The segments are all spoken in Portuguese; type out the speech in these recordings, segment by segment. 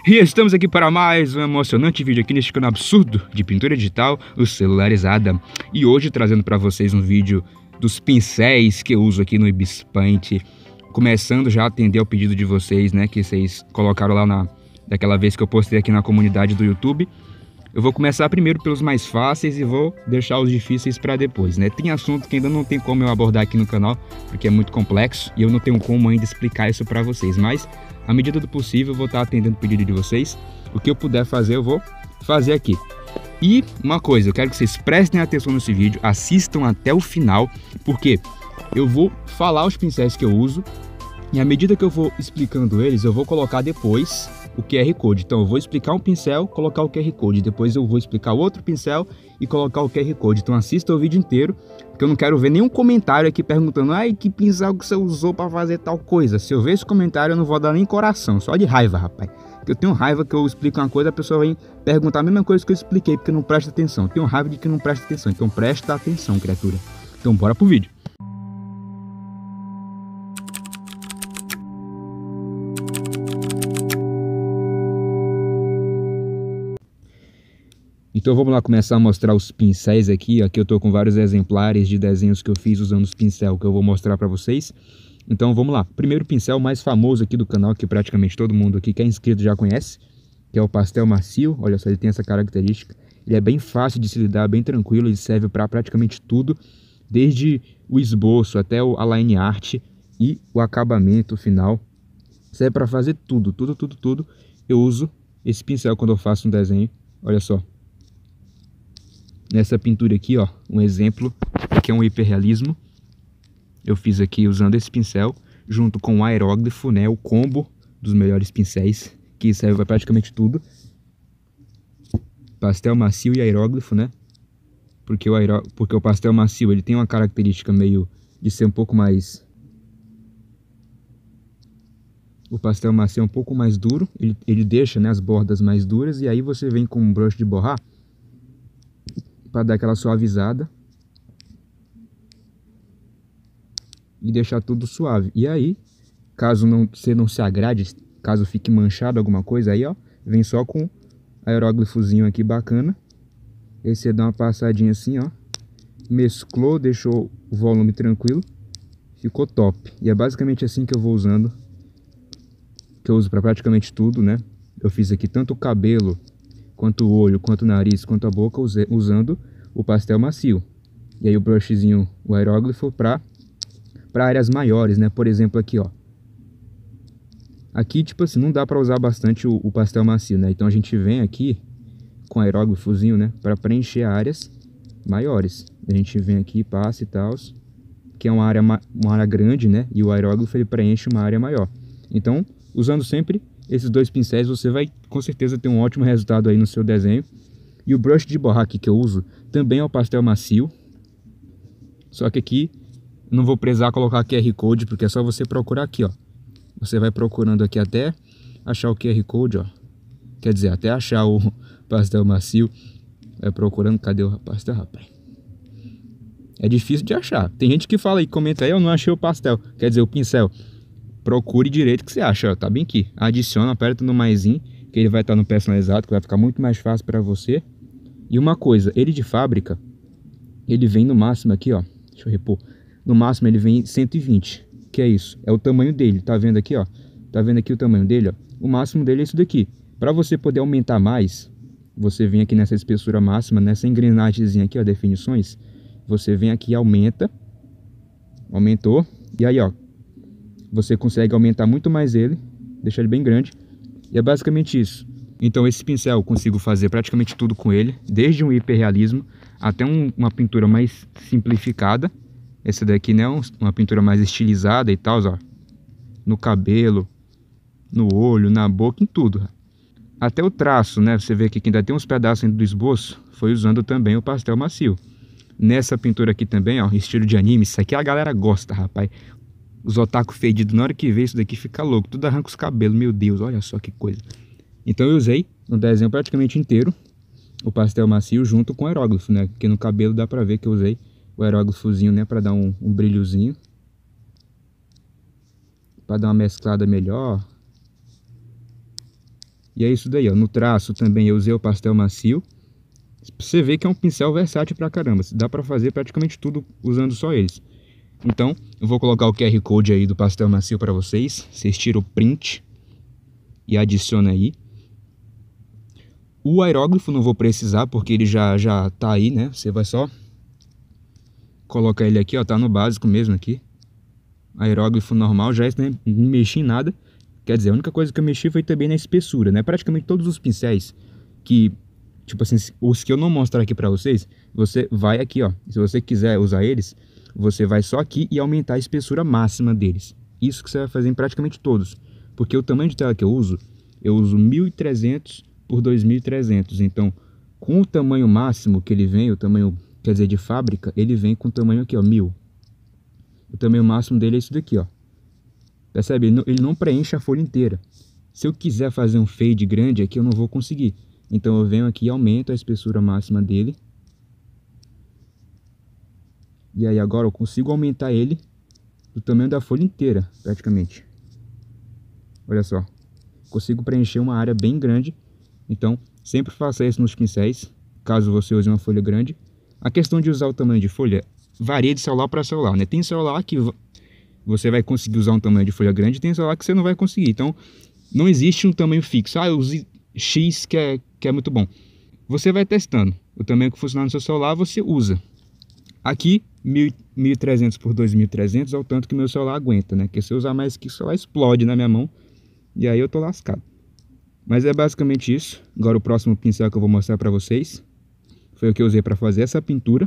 E estamos aqui para mais um emocionante vídeo aqui neste canal absurdo de pintura digital, o Celularizada. E hoje trazendo para vocês um vídeo dos pincéis que eu uso aqui no Ibis Paint. Começando já a atender ao pedido de vocês, né, que vocês colocaram lá daquela vez que eu postei aqui na comunidade do YouTube. Eu vou começar primeiro pelos mais fáceis e vou deixar os difíceis para depois, né? Tem assunto que ainda não tem como eu abordar aqui no canal, porque é muito complexo e eu não tenho como ainda explicar isso para vocês, mas à medida do possível eu vou estar atendendo o pedido de vocês. O que eu puder fazer eu vou fazer aqui. E uma coisa, eu quero que vocês prestem atenção nesse vídeo, assistam até o final, porque eu vou falar os pincéis que eu uso e à medida que eu vou explicando eles, eu vou colocar depois o QR Code. Então eu vou explicar um pincel, colocar o QR Code, depois eu vou explicar outro pincel e colocar o QR Code. Então assista o vídeo inteiro, porque eu não quero ver nenhum comentário aqui perguntando: ai, que pincel que você usou para fazer tal coisa. Se eu ver esse comentário eu não vou dar nem coração, só de raiva, rapaz. Porque eu tenho raiva que eu explico uma coisa, a pessoa vem perguntar a mesma coisa que eu expliquei, porque não presta atenção. Eu tenho raiva de que não presta atenção, então presta atenção, criatura. Então bora pro vídeo. Então vamos lá começar a mostrar os pincéis aqui. Aqui eu tô com vários exemplares de desenhos que eu fiz usando os pincéis que eu vou mostrar para vocês. Então vamos lá. Primeiro pincel mais famoso aqui do canal, que praticamente todo mundo aqui que é inscrito já conhece, que é o pastel macio. Olha só, ele tem essa característica. Ele é bem fácil de se lidar, bem tranquilo. Ele serve para praticamente tudo, desde o esboço até a line art e o acabamento final. Serve para fazer tudo, tudo. Eu uso esse pincel quando eu faço um desenho. Olha só. Nessa pintura aqui, ó, um exemplo, que é um hiperrealismo. Eu fiz aqui usando esse pincel, junto com o aeróglifo, né, o combo dos melhores pincéis, que serve para praticamente tudo. Pastel macio e aeróglifo, né, porque o pastel macio, ele tem uma característica meio de ser um pouco mais... O pastel macio é um pouco mais duro, ele deixa, né, as bordas mais duras, e aí você vem com um brush de borrar, para dar aquela suavizada e deixar tudo suave. E aí, caso você não se agrade, caso fique manchado alguma coisa, aí ó, vem só com aeróglifozinho aqui bacana. Aí você dá uma passadinha assim, ó, mesclou, deixou o volume tranquilo, ficou top. E é basicamente assim que eu vou usando, que eu uso para praticamente tudo, né? Eu fiz aqui tanto o cabelo, quanto o olho, quanto o nariz, quanto a boca, usando o pastel macio. E aí o brushzinho, o aeróglifo, para áreas maiores, né? Por exemplo, aqui, ó. Aqui, tipo assim, não dá para usar bastante o pastel macio, né? Então a gente vem aqui com o aeróglifozinho, né? Para preencher áreas maiores. A gente vem aqui, passa e tal, que é uma área grande, né? E o aeróglifo, ele preenche uma área maior. Então, usando sempre esses dois pincéis, você vai com certeza ter um ótimo resultado aí no seu desenho. E o brush de borrar aqui que eu uso também é o pastel macio. Só que aqui não vou precisar colocar QR Code, porque é só você procurar aqui, ó. Você vai procurando aqui até achar o QR Code, ó. Quer dizer, até achar o pastel macio. Vai procurando, cadê o pastel, rapaz? É difícil de achar. Tem gente que fala aí, comenta aí, eu não achei o pastel. Quer dizer, o pincel. Procure direito que você acha, ó, tá bem aqui. Adiciona, aperta no maisinho, que ele vai estar no personalizado, que vai ficar muito mais fácil para você. E uma coisa, ele de fábrica, ele vem no máximo aqui, ó. Deixa eu repor. No máximo ele vem 120, que é isso. É o tamanho dele, tá vendo aqui, ó? Tá vendo aqui o tamanho dele, ó? O máximo dele é isso daqui. Para você poder aumentar mais, você vem aqui nessa espessura máxima, nessa engrenagemzinha aqui, ó, definições. Você vem aqui e aumenta. Aumentou. E aí, ó. Você consegue aumentar muito mais ele, deixar ele bem grande. E é basicamente isso. Então esse pincel eu consigo fazer praticamente tudo com ele, desde um hiperrealismo até uma pintura mais simplificada. Essa daqui, né, uma pintura mais estilizada e tal, ó. No cabelo, no olho, na boca, em tudo. Até o traço, né, você vê aqui que ainda tem uns pedaços do esboço, foi usando também o pastel macio. Nessa pintura aqui também, ó, estilo de anime, isso aqui a galera gosta, rapaz. Os otaku fedidos, na hora que vê isso daqui, fica louco. Tudo arranca os cabelos, meu Deus, olha só que coisa. Então eu usei no desenho praticamente inteiro o pastel macio junto com o aeróglifo, né? Porque no cabelo dá pra ver que eu usei o aeróglifozinho, né? Pra dar um brilhozinho. Pra dar uma mesclada melhor. E é isso daí, ó. No traço também eu usei o pastel macio. Você vê que é um pincel versátil pra caramba. Dá pra fazer praticamente tudo usando só eles. Então, eu vou colocar o QR Code aí do pastel macio pra vocês. Vocês tiram o print e adiciona aí. O aerógrafo não vou precisar, porque ele já tá aí, né? Você vai só colocar ele aqui, ó. Tá no básico mesmo aqui. Aerógrafo normal, já né, não mexi em nada. Quer dizer, a única coisa que eu mexi foi também na espessura, né? Praticamente todos os pincéis que... Tipo assim, os que eu não mostrar aqui pra vocês, você vai aqui, ó. Se você quiser usar eles, você vai só aqui e aumentar a espessura máxima deles. Isso que você vai fazer em praticamente todos. Porque o tamanho de tela que eu uso 1300 por 2300. Então, com o tamanho máximo que ele vem, o tamanho, quer dizer, de fábrica, ele vem com o tamanho aqui, ó, 1000. O tamanho máximo dele é isso daqui, ó. Percebe? Ele não preenche a folha inteira. Se eu quiser fazer um fade grande aqui, eu não vou conseguir. Então eu venho aqui e aumento a espessura máxima dele. E aí agora eu consigo aumentar ele do tamanho da folha inteira, praticamente. Olha só. Consigo preencher uma área bem grande. Então, sempre faça isso nos pincéis, caso você use uma folha grande. A questão de usar o tamanho de folha varia de celular para celular, né? Tem celular que você vai conseguir usar um tamanho de folha grande, tem celular que você não vai conseguir. Então, não existe um tamanho fixo. Ah, eu use X que é muito bom. Você vai testando. O tamanho que funcionar no seu celular, você usa. Aqui, 1300 por 2300 é o tanto que meu celular aguenta, né? Porque se eu usar mais que o celular explode na minha mão. E aí eu tô lascado. Mas é basicamente isso. Agora o próximo pincel que eu vou mostrar pra vocês foi o que eu usei pra fazer essa pintura.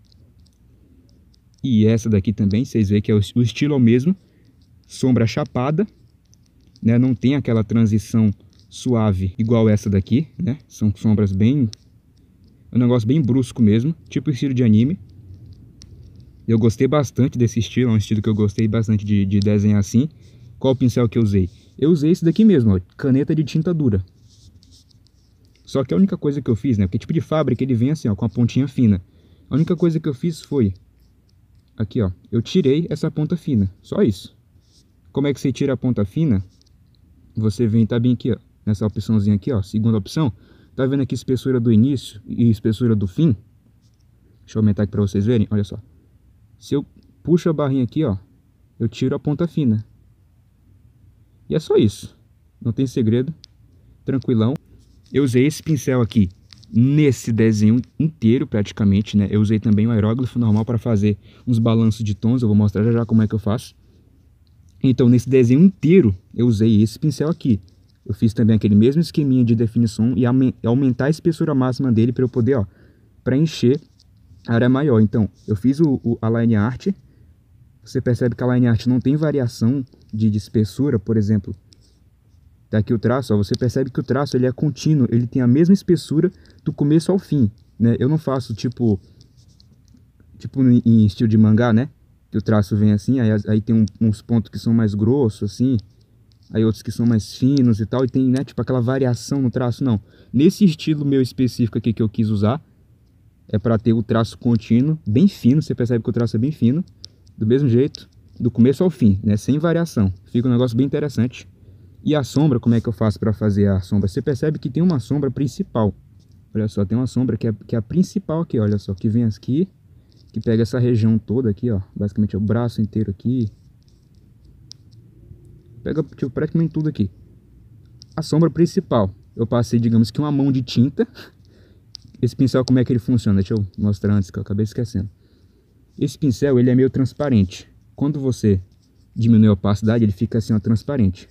E essa daqui também, vocês veem que é o estilo é o mesmo. Sombra chapada, né? Não tem aquela transição suave igual essa daqui, né? São sombras bem... um negócio bem brusco mesmo, tipo estilo de anime. Eu gostei bastante desse estilo, é um estilo que eu gostei bastante de desenhar assim. Qual o pincel que eu usei? Eu usei esse daqui mesmo, ó, caneta de tinta dura. Só que a única coisa que eu fiz, né? Porque tipo de fábrica ele vem assim, ó, com a pontinha fina. A única coisa que eu fiz foi... aqui, ó, eu tirei essa ponta fina, só isso. Como é que você tira a ponta fina? Você vem, tá bem aqui, ó, nessa opçãozinha aqui, ó, segunda opção. Tá vendo aqui espessura do início e espessura do fim? Deixa eu aumentar aqui pra vocês verem, olha só. Se eu puxo a barrinha aqui, ó, eu tiro a ponta fina. E é só isso. Não tem segredo. Tranquilão. Eu usei esse pincel aqui nesse desenho inteiro, praticamente, né? Eu usei também o aerógrafo normal para fazer uns balanços de tons. Eu vou mostrar já como é que eu faço. Então, nesse desenho inteiro, eu usei esse pincel aqui. Eu fiz também aquele mesmo esqueminha de definição e aumentar a espessura máxima dele para eu poder, ó, preencher a área maior. Então, eu fiz a line art. Você percebe que a line art não tem variação de espessura, por exemplo. Tá aqui o traço, ó, você percebe que o traço ele é contínuo, ele tem a mesma espessura do começo ao fim, né? Eu não faço tipo em estilo de mangá, né? Que o traço vem assim, aí tem uns pontos que são mais grossos, assim. Aí outros que são mais finos e tal, e tem, né, tipo aquela variação no traço, não. Nesse estilo meu específico aqui que eu quis usar, é para ter o traço contínuo, bem fino, você percebe que o traço é bem fino. Do mesmo jeito, do começo ao fim, né? Sem variação. Fica um negócio bem interessante. E a sombra, como é que eu faço para fazer a sombra? Você percebe que tem uma sombra principal. Olha só, tem uma sombra que é a principal aqui, olha só. Que vem aqui, que pega essa região toda aqui, ó. Basicamente é o braço inteiro aqui. Pega tipo, praticamente tudo aqui. A sombra principal. Eu passei, digamos que uma mão de tinta. Esse pincel, como é que ele funciona? Deixa eu mostrar antes que eu acabei esquecendo. Esse pincel, ele é meio transparente. Quando você diminui a opacidade, ele fica assim, ó, transparente.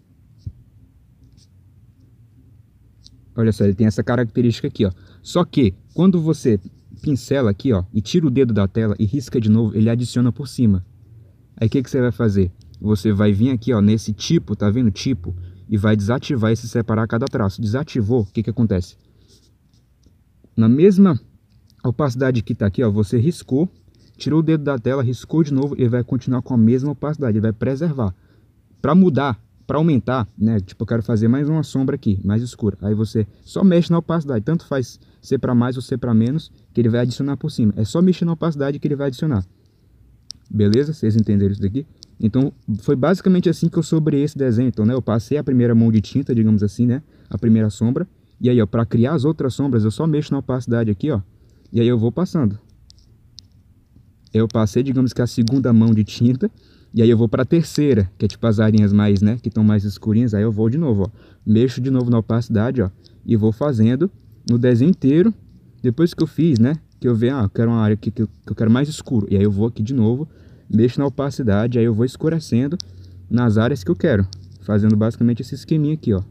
Olha só, ele tem essa característica aqui, ó. Só que, quando você pincela aqui, ó, e tira o dedo da tela e risca de novo, ele adiciona por cima. Aí, o que você vai fazer? Você vai vir aqui, ó, nesse tipo, tá vendo? Tipo, e vai desativar esse separar cada traço. Desativou, o que acontece? Na mesma opacidade que tá aqui, ó, você riscou, tirou o dedo da tela, riscou de novo, ele vai continuar com a mesma opacidade, ele vai preservar. Para mudar, para aumentar, né, tipo eu quero fazer mais uma sombra aqui, mais escura. Aí você só mexe na opacidade, tanto faz ser para mais ou ser para menos, que ele vai adicionar por cima. É só mexer na opacidade que ele vai adicionar. Beleza? Vocês entenderam isso daqui? Então, foi basicamente assim que eu sobrei esse desenho. Então, né, eu passei a primeira mão de tinta, digamos assim, né? a primeira sombra. E aí, ó, para criar as outras sombras, eu só mexo na opacidade aqui, ó. E aí eu vou passando. Eu passei, digamos que a segunda mão de tinta. E aí eu vou para a terceira, que é tipo as arinhas mais, né, que estão mais escurinhas. Aí eu vou de novo, ó. Mexo de novo na opacidade, ó. E vou fazendo no desenho inteiro. Depois que eu fiz, né, que eu vejo, eu quero uma área aqui que eu quero mais escuro. E aí eu vou aqui de novo, mexo na opacidade. Aí eu vou escurecendo nas áreas que eu quero. Fazendo basicamente esse esqueminha aqui, ó.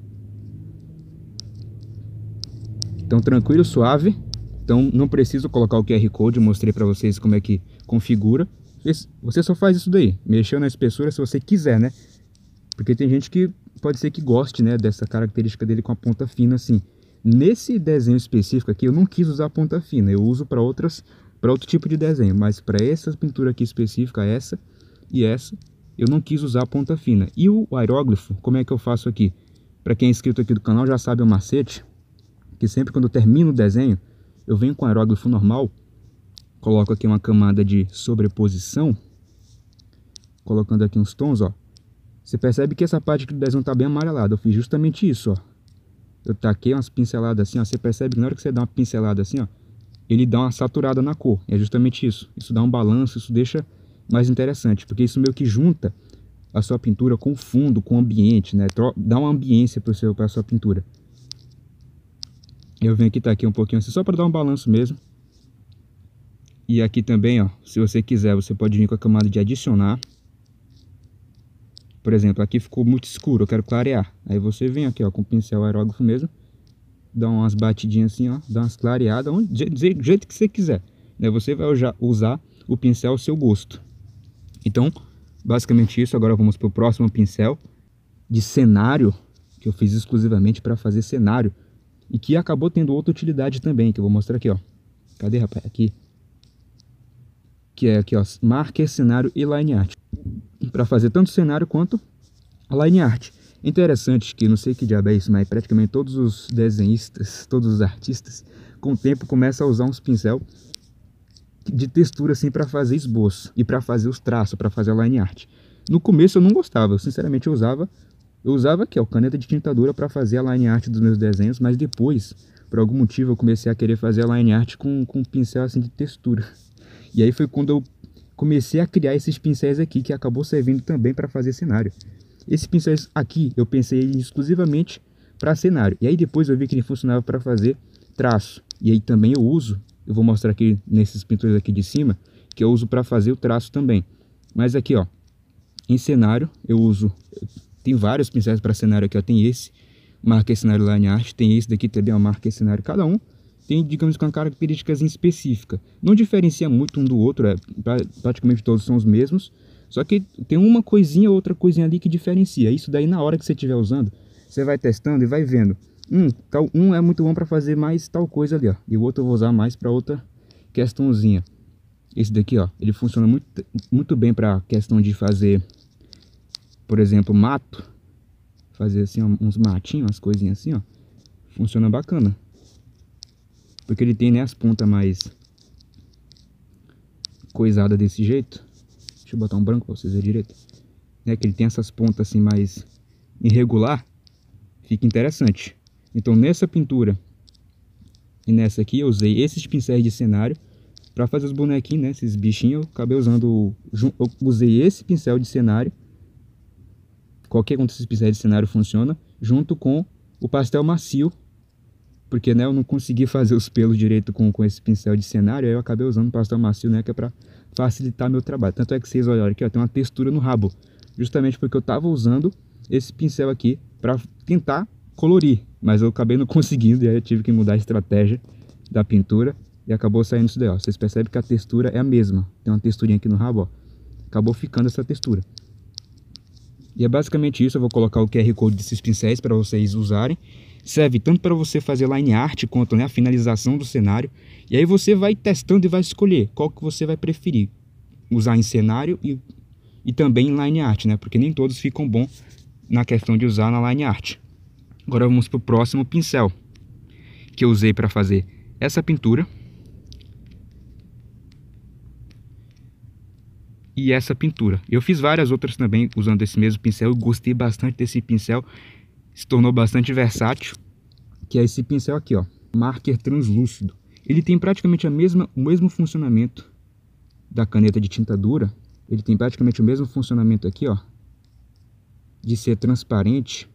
Então tranquilo, suave. Então não preciso colocar o QR Code, eu mostrei para vocês como é que configura. Você só faz isso daí, mexeu na espessura se você quiser, né? Porque tem gente que pode ser que goste, né, dessa característica dele com a ponta fina assim. Nesse desenho específico aqui eu não quis usar a ponta fina, eu uso para outro tipo de desenho. Mas para essa pintura aqui específica, essa e essa, eu não quis usar a ponta fina. E o aeróglifo, como é que eu faço aqui? Para quem é inscrito aqui do canal já sabe o macete, que sempre quando eu termino o desenho, eu venho com aeróglifo normal, coloco aqui uma camada de sobreposição, colocando aqui uns tons, ó. Você percebe que essa parte aqui do desenho tá bem amarelada, eu fiz justamente isso, ó. Eu taquei umas pinceladas assim, ó. Você percebe que na hora que você dá uma pincelada assim, ó, ele dá uma saturada na cor, é justamente isso. Isso dá um balanço, isso deixa mais interessante, porque isso meio que junta a sua pintura com o fundo, com o ambiente, né? Dá uma ambiência para a sua pintura. Eu venho aqui, tá aqui um pouquinho assim, só para dar um balanço mesmo. E aqui também, ó, se você quiser, você pode vir com a camada de adicionar. Por exemplo, aqui ficou muito escuro, eu quero clarear. Aí você vem aqui, ó, com o pincel aerógrafo mesmo, dá umas batidinhas assim, ó, dá umas clareadas, do jeito que você quiser. Né? Você vai usar o pincel ao seu gosto. Então, basicamente isso. Agora vamos para o próximo pincel de cenário, que eu fiz exclusivamente para fazer cenário. E que acabou tendo outra utilidade também, que eu vou mostrar aqui, ó. Cadê, rapaz? Aqui. Que é aqui, ó, marker, cenário e line art. Para fazer tanto cenário quanto a line art. Interessante que, não sei que diabo é isso, mas praticamente todos os desenhistas, todos os artistas, com o tempo começam a usar uns pincel de textura assim para fazer esboço e para fazer os traços, para fazer a line art. No começo eu não gostava, eu, sinceramente eu usava aqui, ó, caneta de tinta dura para fazer a line art dos meus desenhos, mas depois, por algum motivo, eu comecei a querer fazer a line art com um pincel assim de textura. E aí foi quando eu comecei a criar esses pincéis aqui, que acabou servindo também para fazer cenário. Esses pincéis aqui eu pensei exclusivamente para cenário. E aí depois eu vi que ele funcionava para fazer traço. E aí também eu uso, eu vou mostrar aqui nesses pintores aqui de cima, que eu uso para fazer o traço também. Mas aqui, ó, em cenário eu uso, tem vários pincéis para cenário aqui, ó. Tem esse, marca cenário line art, tem esse daqui também, ó, marca cenário. Cada um tem, digamos, com características específicas. Não diferencia muito um do outro, praticamente todos são os mesmos. Só que tem uma coisinha, outra coisinha ali que diferencia. Isso daí na hora que você estiver usando, você vai testando e vai vendo. Um é muito bom para fazer mais tal coisa ali, ó. E o outro eu vou usar mais para outra questãozinha. Esse daqui, ó, ele funciona muito bem para questão de fazer, por exemplo, mato. Fazer assim, ó, uns matinhos, umas coisinhas assim, ó. Funciona bacana. Porque ele tem, né, as pontas mais coisadas desse jeito. Deixa eu botar um branco para vocês verem direito. Né, que ele tem essas pontas assim mais irregular. Fica interessante. Então nessa pintura e nessa aqui eu usei esses pincéis de cenário para fazer os bonequinhos, né, esses bichinhos. Eu acabei usando, eu usei esse pincel de cenário. Qualquer um desses pincéis de cenário funciona, junto com o pastel macio. Porque, né, eu não consegui fazer os pelos direito com esse pincel de cenário. Aí eu acabei usando o pastel macio, né, que é para facilitar meu trabalho. Tanto é que vocês olharam aqui, ó, tem uma textura no rabo. Justamente porque eu tava usando esse pincel aqui para tentar colorir. Mas eu acabei não conseguindo e aí eu tive que mudar a estratégia da pintura. E acabou saindo isso daí, ó. Vocês percebem que a textura é a mesma. Tem uma texturinha aqui no rabo, ó. Acabou ficando essa textura. E é basicamente isso. Eu vou colocar o QR Code desses pincéis para vocês usarem. Serve tanto para você fazer line art quanto, né, a finalização do cenário. E aí você vai testando e vai escolher qual que você vai preferir. Usar em cenário e também em line art, né? Porque nem todos ficam bons na questão de usar na line art. Agora vamos para o próximo pincel que eu usei para fazer essa pintura. E essa pintura. Eu fiz várias outras também usando esse mesmo pincel. Eu gostei bastante desse pincel. Se tornou bastante versátil. que é esse pincel aqui, ó, marker translúcido. Ele tem praticamente o mesmo funcionamento da caneta de tinta dura. Ele tem praticamente o mesmo funcionamento aqui, ó, de ser transparente.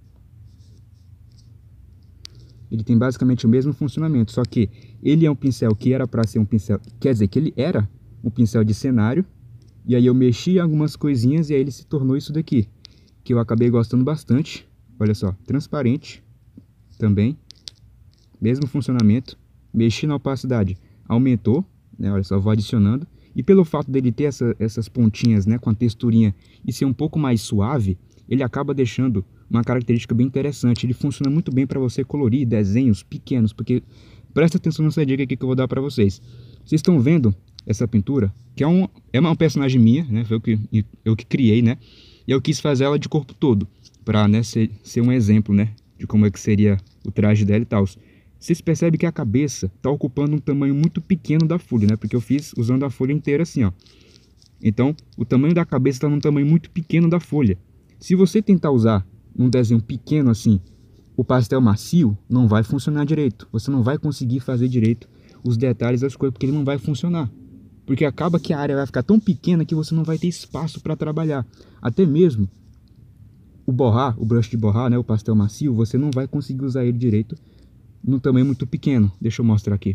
Ele tem basicamente o mesmo funcionamento, só que ele é um pincel que era para ser um pincel, quer dizer que ele era um pincel de cenário, e aí eu mexi em algumas coisinhas e aí ele se tornou isso daqui, que eu acabei gostando bastante. Olha só, transparente também, mesmo funcionamento. Mexi na opacidade, aumentou, né? Olha só, vou adicionando. E pelo fato dele ter essas pontinhas, né, com a texturinha e ser um pouco mais suave, ele acaba deixando uma característica bem interessante. Ele funciona muito bem para você colorir desenhos pequenos, porque presta atenção nessa dica aqui que eu vou dar para vocês. Vocês estão vendo essa pintura, que é uma personagem minha, né, foi eu que criei, né, e eu quis fazer ela de corpo todo, para, né, ser um exemplo, né, de como é que seria o traje dela e tal. Vocês percebem que a cabeça está ocupando um tamanho muito pequeno da folha, né? Porque eu fiz usando a folha inteira assim, ó. Então, o tamanho da cabeça está num tamanho muito pequeno da folha. Se você tentar usar num desenho pequeno assim, o pastel macio, não vai funcionar direito. Você não vai conseguir fazer direito os detalhes das coisas, porque ele não vai funcionar. Porque acaba que a área vai ficar tão pequena que você não vai ter espaço para trabalhar. Até mesmo o brush de borrar, né? O pastel macio, você não vai conseguir usar ele direito num tamanho muito pequeno. Deixa eu mostrar aqui.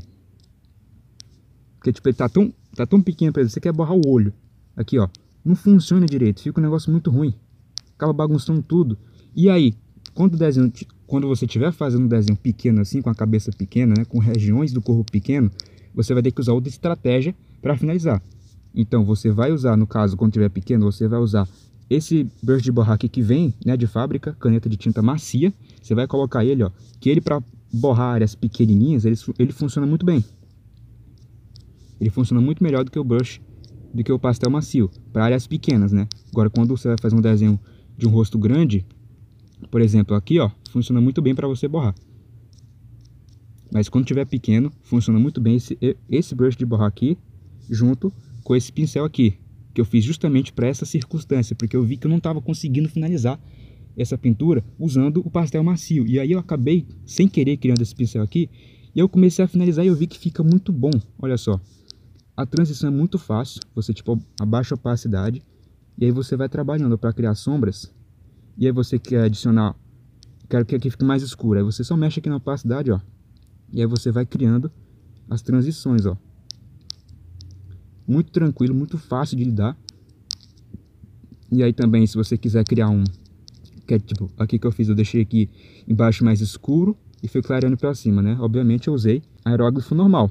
Porque tipo, ele tá tão pequeno, por exemplo, você quer borrar o olho. Aqui, ó, não funciona direito, fica um negócio muito ruim. Acaba bagunçando tudo. E aí, quando você estiver fazendo um desenho pequeno assim, com a cabeça pequena, né, com regiões do corpo pequeno, você vai ter que usar outra estratégia para finalizar. Então, você vai usar, no caso, quando tiver pequeno, você vai usar esse brush de borrar aqui que vem, né, de fábrica, caneta de tinta macia. Você vai colocar ele, ó, que ele para borrar áreas pequenininhas, ele funciona muito bem. Ele funciona muito melhor do que o brush, do que o pastel macio, para áreas pequenas, né? Agora, quando você vai fazer um desenho de um rosto grande, por exemplo, aqui, ó, funciona muito bem para você borrar. Mas quando tiver pequeno, funciona muito bem esse brush de borrar aqui, junto com esse pincel aqui, que eu fiz justamente para essa circunstância, porque eu vi que eu não estava conseguindo finalizar essa pintura usando o pastel macio. E aí eu acabei, sem querer, criando esse pincel aqui, e eu comecei a finalizar e eu vi que fica muito bom. Olha só, a transição é muito fácil, você tipo abaixa a opacidade, e aí você vai trabalhando para criar sombras, e aí você quer adicionar, quero que aqui fique mais escuro, aí você só mexe aqui na opacidade, ó, e aí você vai criando as transições, ó. Muito tranquilo, muito fácil de lidar. E aí também, se você quiser criar que é tipo, aqui que eu fiz, eu deixei aqui embaixo mais escuro e fui clareando para cima, né? Obviamente eu usei aerógrafo normal.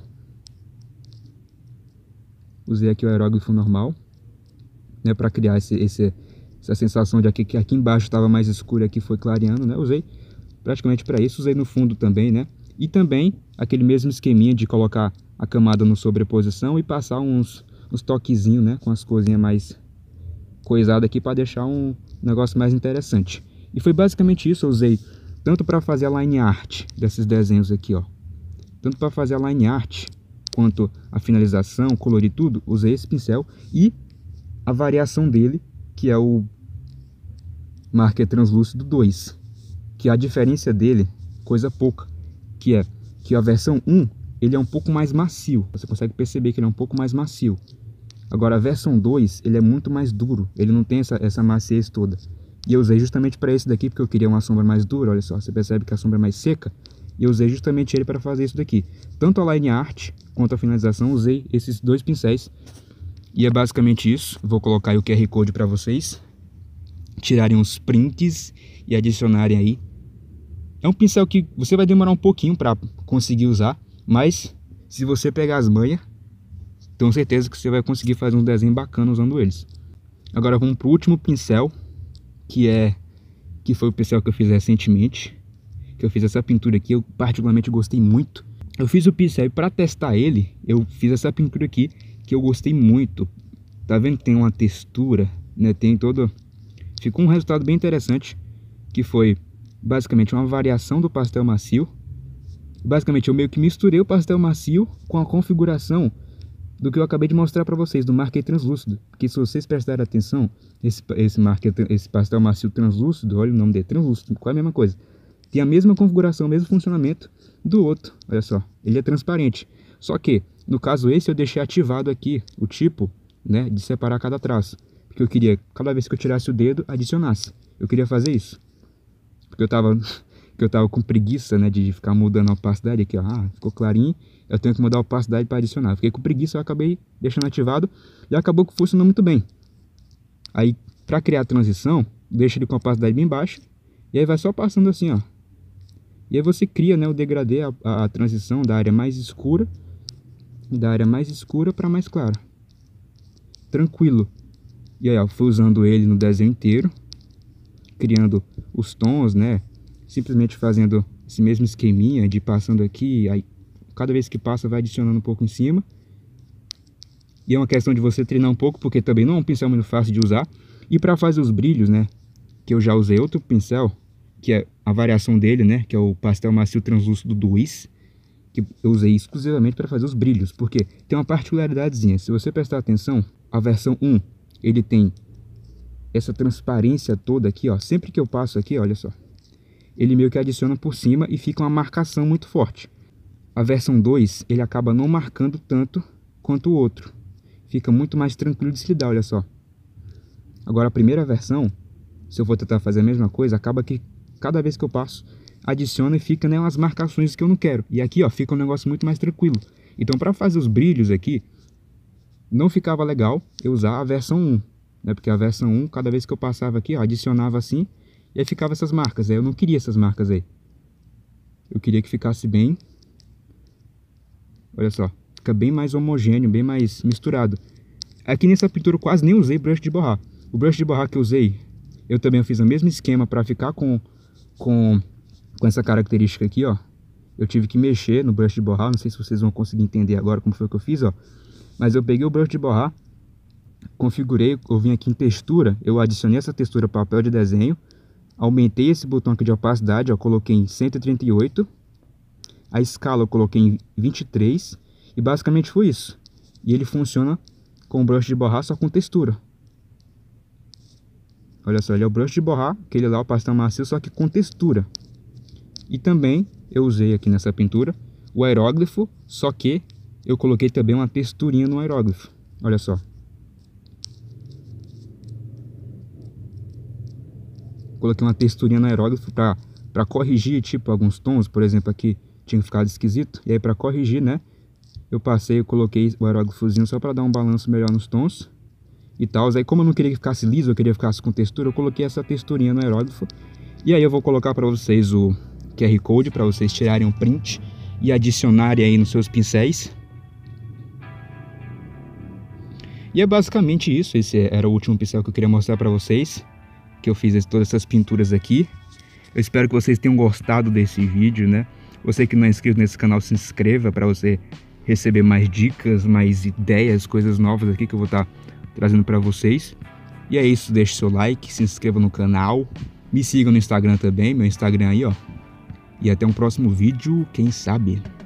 Usei aqui o aerógrafo normal, né? Para criar essa sensação de que aqui embaixo estava mais escuro e aqui foi clareando, né? Usei praticamente para isso. Usei no fundo também, né? E também aquele mesmo esqueminha de colocar a camada no sobreposição e passar uns toquezinhos, né? Com as coisinhas mais coisadas aqui para deixar um negócio mais interessante. E foi basicamente isso. Eu usei tanto para fazer a line art desses desenhos aqui, ó, tanto para fazer a line art quanto a finalização, colorir tudo, usei esse pincel e a variação dele, que é o marker translúcido 2, que a diferença dele, coisa pouca, que é que a versão 1, ele é um pouco mais macio, você consegue perceber que ele é um pouco mais macio. Agora a versão 2, ele é muito mais duro, ele não tem essa maciez toda. E eu usei justamente para esse daqui, porque eu queria uma sombra mais dura, olha só, você percebe que a sombra é mais seca. E eu usei justamente ele para fazer isso daqui. Tanto a line art quanto a finalização, usei esses dois pincéis. E é basicamente isso. Vou colocar aí o QR Code para vocês tirarem os prints e adicionarem aí. É um pincel que você vai demorar um pouquinho para conseguir usar, mas se você pegar as manhas, tenho certeza que você vai conseguir fazer um desenho bacana usando eles. Agora vamos para o último pincel, que foi o pincel que eu fiz recentemente, que eu fiz essa pintura aqui. Eu particularmente gostei muito. Eu fiz o pincel e para testar ele, eu fiz essa pintura aqui, que eu gostei muito. Tá vendo que tem uma textura, né? Tem todo... Ficou um resultado bem interessante, que foi basicamente uma variação do pastel macio. Basicamente eu meio que misturei o pastel macio com a configuração do que eu acabei de mostrar para vocês, do marker translúcido. Porque se vocês prestarem atenção, esse pastel macio translúcido, olha o nome dele, translúcido, qual é a mesma coisa. tem a mesma configuração, o mesmo funcionamento do outro. Olha só, ele é transparente. Só que, no caso esse, eu deixei ativado aqui o tipo, né, de separar cada traço. Porque eu queria, cada vez que eu tirasse o dedo, adicionasse. Eu queria fazer isso. Porque eu tava com preguiça, né, de ficar mudando a opacidade aqui, ó. Ah, ficou clarinho, eu tenho que mudar a opacidade para adicionar. Fiquei com preguiça, eu acabei deixando ativado e acabou que funcionou muito bem. Aí, para criar a transição, deixa ele com a opacidade bem baixa e aí vai só passando assim, ó. E aí você cria, né, o degradê, a transição da área mais escura para mais clara. Tranquilo. E aí, ó, fui usando ele no desenho inteiro, criando os tons, né? Simplesmente fazendo esse mesmo esqueminha de passando aqui, aí cada vez que passa vai adicionando um pouco em cima. E é uma questão de você treinar um pouco, porque também não é um pincel muito fácil de usar. E para fazer os brilhos, né, que eu já usei outro pincel, que é a variação dele, né, que é o pastel macio translúcido do Wiz, que eu usei exclusivamente para fazer os brilhos, porque tem uma particularidadezinha. Se você prestar atenção, a versão 1, ele tem essa transparência toda aqui, ó. Sempre que eu passo aqui, olha só, ele meio que adiciona por cima e fica uma marcação muito forte. A versão 2, ele acaba não marcando tanto quanto o outro. Fica muito mais tranquilo de se lidar, olha só. Agora a primeira versão, se eu for tentar fazer a mesma coisa, acaba que cada vez que eu passo, adiciona e fica, né, umas marcações que eu não quero. E aqui, ó, fica um negócio muito mais tranquilo. Então, para fazer os brilhos aqui, não ficava legal eu usar a versão 1, né? Porque a versão 1, cada vez que eu passava aqui, ó, adicionava assim, e aí ficava essas marcas. Aí eu não queria essas marcas aí. Eu queria que ficasse bem, olha só, fica bem mais homogêneo, bem mais misturado. Aqui nessa pintura eu quase nem usei brush de borrar. O brush de borrar que eu usei, eu também fiz o mesmo esquema para ficar com essa característica aqui, ó. Eu tive que mexer no brush de borrar, não sei se vocês vão conseguir entender agora como foi que eu fiz, ó. Mas eu peguei o brush de borrar, configurei, eu vim aqui em textura, eu adicionei essa textura papel de desenho, aumentei esse botão aqui de opacidade, ó, coloquei em 138, a escala eu coloquei em 23, e basicamente foi isso. E ele funciona com o brush de borrar só com textura. Olha só, ele é o brush de borrar, aquele lá, o pastel macio, só que com textura. E também eu usei aqui nessa pintura o aeróglifo, só que eu coloquei também uma texturinha no aeróglifo. Olha só. Coloquei uma texturinha no aeróglifo para corrigir, tipo, alguns tons, por exemplo, aqui tinha ficado esquisito. E aí para corrigir, né, eu coloquei o aeróglifozinho só para dar um balanço melhor nos tons e tal. Aí como eu não queria que ficasse liso, eu queria que ficasse com textura, eu coloquei essa texturinha no aeróglifo. E aí eu vou colocar para vocês o QR Code para vocês tirarem um print e adicionarem aí nos seus pincéis. E é basicamente isso. Esse era o último pincel que eu queria mostrar para vocês, que eu fiz todas essas pinturas aqui. Eu espero que vocês tenham gostado desse vídeo, né? Você que não é inscrito nesse canal, se inscreva para você receber mais dicas, mais ideias, coisas novas aqui que eu vou estar trazendo para vocês. E é isso, deixe seu like, se inscreva no canal, me siga no Instagram também, meu Instagram aí, ó. E até um próximo vídeo, quem sabe?